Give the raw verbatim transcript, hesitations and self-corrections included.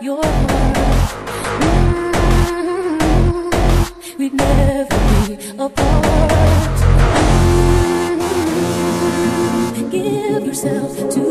your heart. Mm-hmm. We'd never be apart. Mm-hmm. Give yourself to